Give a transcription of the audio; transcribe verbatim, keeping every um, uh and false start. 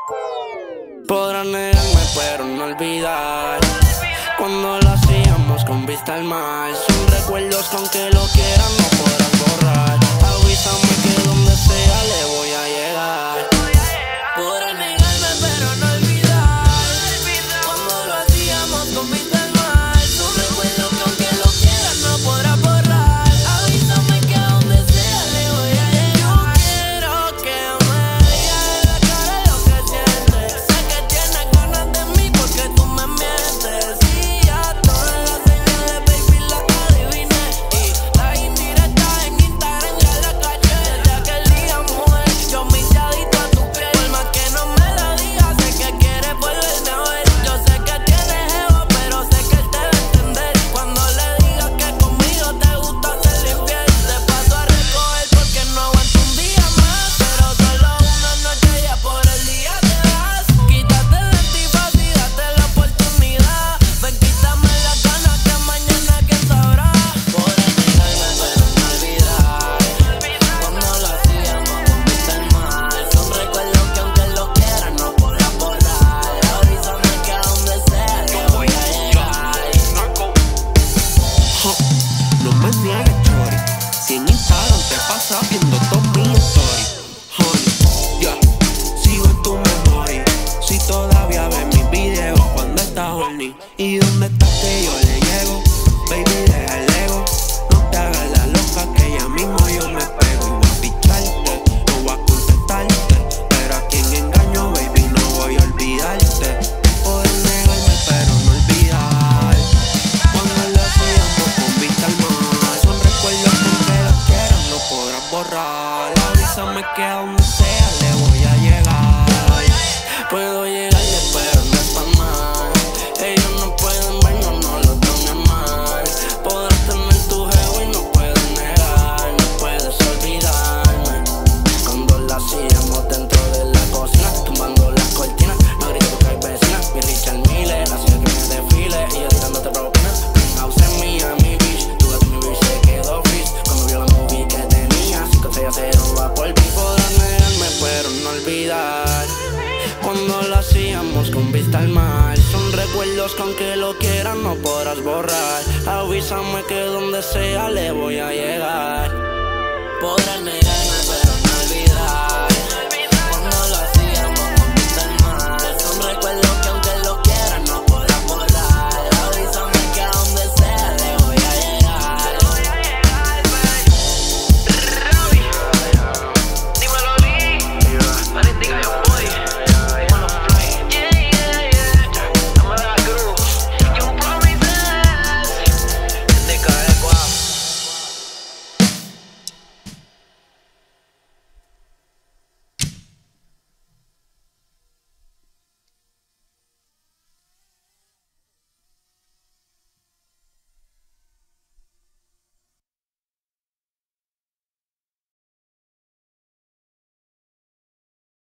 Podrán negarme pero no olvidar cuando lo hacíamos con vista al mar. Son recuerdos que aunque lo quieran no podrás borrar. Avísame que donde sea le voy a llegar. Podrán negarme pero no olvidar cuando lo hacíamos con vista al mar. Son recuerdos que aunque lo quieran no podrás borrar. Avísame que a donde sea le voy a llegar. Quiero que me digas en la cara lo que sientes. Sé que tienes ganas de mí porque tú me mientes. Y ya todas las señales, baby, las adiviné. Y las indirectas en Instagram ya las caché. Desde aquel día, mujer, yo me hice adicto a tu piel. Por más que no me lo digas, sé que quieres volverme a ver. Yo sé que tienes ego, pero sé que él te va a entender. Cuando le digas que conmigo te gusta ser infiel, te paso a recoger porque no aguanto un día más. Pero solo una noche ya por el día te vas. Quítate el antifaz y date la oportunidad. Ven, quítame las ganas que mañana quién sabrá. Podrás negarme pero no olvidar cuando lo hacíamos con vista al mar. Son recuerdos que aunque lo quieran no podrás borrar. Avísame que a donde sea le voy a llegar. No me niegues, chori, si en Instagram te pasa viendo todos mis stories. Honey, yeah, sigo en tu memoria. Si todavía ves mis videos cuando estás horny. ¿Y dónde estás que yo le llego? Baby, deja el ego. No te hagas la loca que ya mismo yo me pego. Y voy a picharte, no voy a contestarte. Pero a quien engaño, baby, no voy a olvidarte. Poder negarme pero no olvidar cuando lo hacíamos con vista al mar. Son recuerdos que aunque los quieran no podrás borrar. Avísame que a donde sea le voy a llegar. Puedo llegarle pero no es pa' más. Ellos no pueden vernos, no lo tomen mal. Podrás tener tu jevo y no puedes negar. No puedes olvidarme cuando lo hacíamos dentro de la cocina, tumbando las cortinas. No grites porque hay vecinas. Mi Richard Miller hacía que me desfile y yo tirándote propina. Penthouse en Miami Beach, tu gato mi bitch se quedó freeze cuando vio la movie que tenía. Cinco estrellas cero va por beat. Podrás negarme pero no olvidar cuando lo hacíamos con vista al mar. Son recuerdos que aunque lo quieran no podrás borrar. Avísame que donde sea le voy a llegar. Podrás negarme